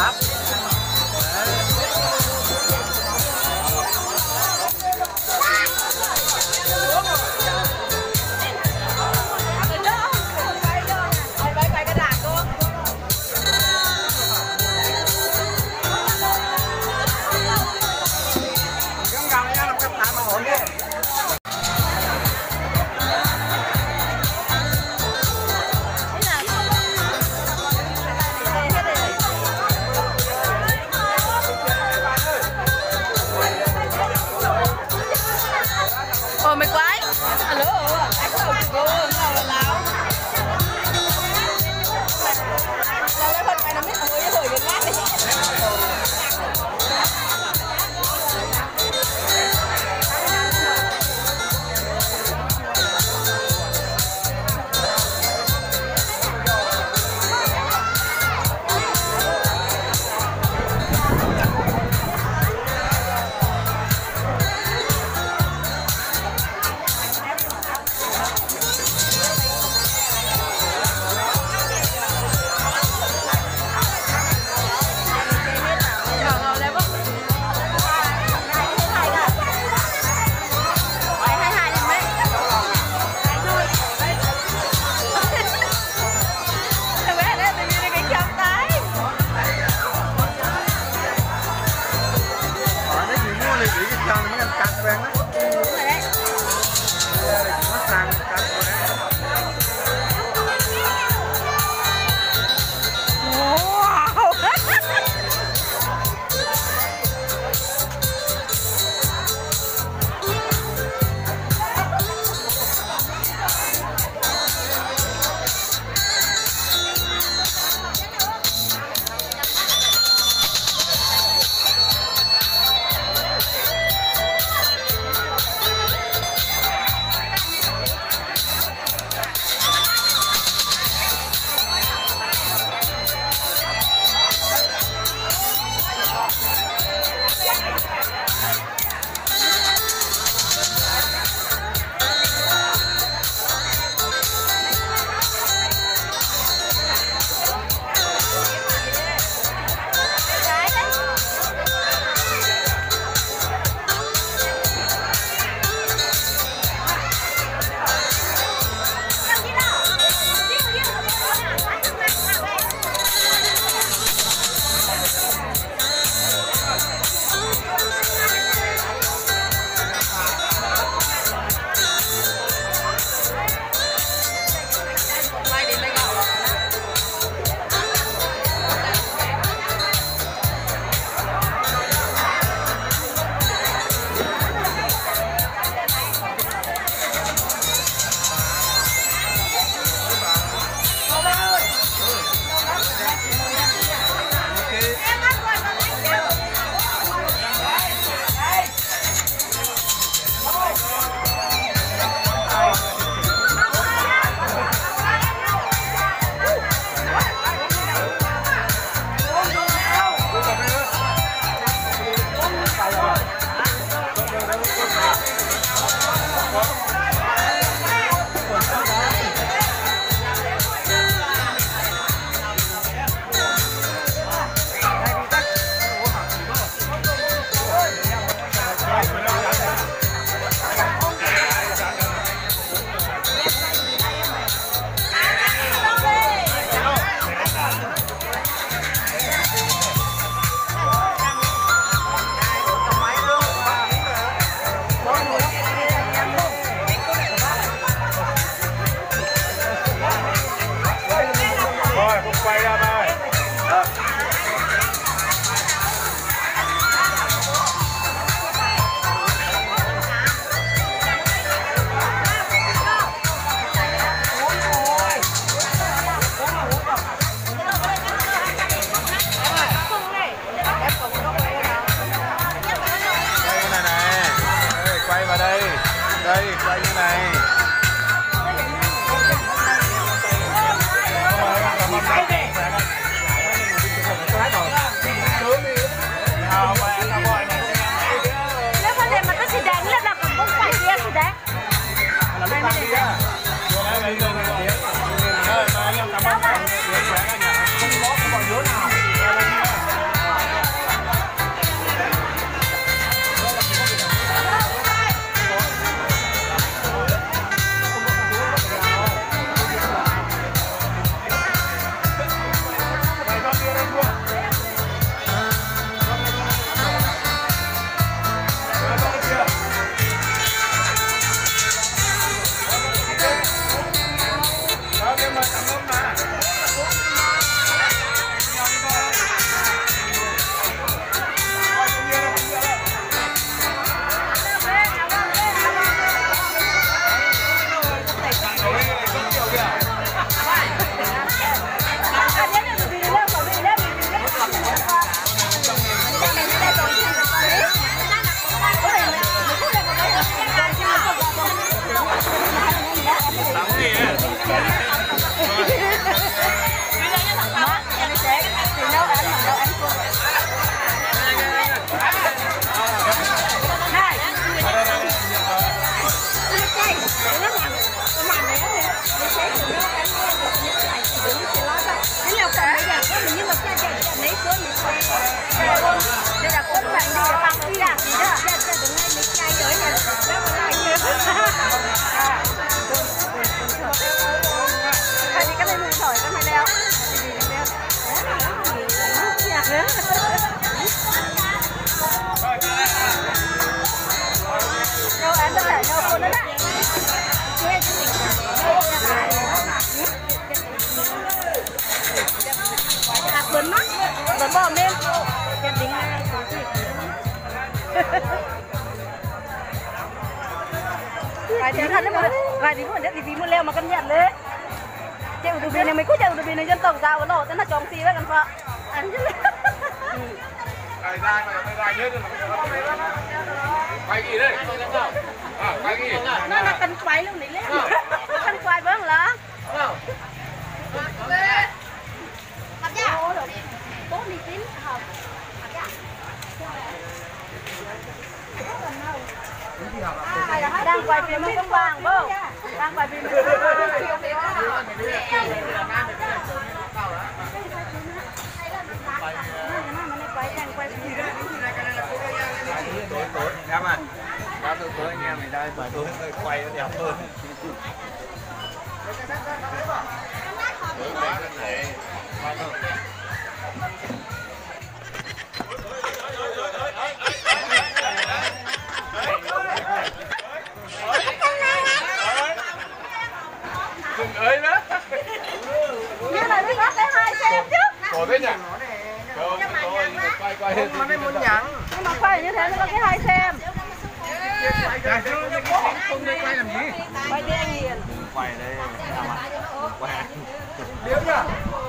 pháp. Đâu ăn tất cả nhau con đó ạ. Bấn mắt, bấn bò lên. Cái đính này có gì? Vài tiếng thật đấy mà, vài tiếng một tí muốn leo mà cân nhận đấy. Chịu từ bên này mấy cú chịu từ bên này dân tộc sao có nổ, thế là chồng xì với con vợ. Ăn chứ. Quay nhớ quay gì đây? Quay gì? Nó là cần quay luôn đấy lên. Cần quay bớt là. Học chưa? Bố đi tín học. Đang quay phim không vàng không? Đang quay phim Cảm ơn. Cảm ơn tôi anh em mình đây bởi tôi quay nó đẹp hơn. Đừng ơi đó. như này mới có cái hai xem chứ. Có thế nhỉ? Quay hết. Mà nó muốn nhận. Nhưng mà quay như thế mới có cái hai xem. Không nên quay làm gì? Quay đi anh Hiền. Quay đây. Quay. Điếu nhỉ?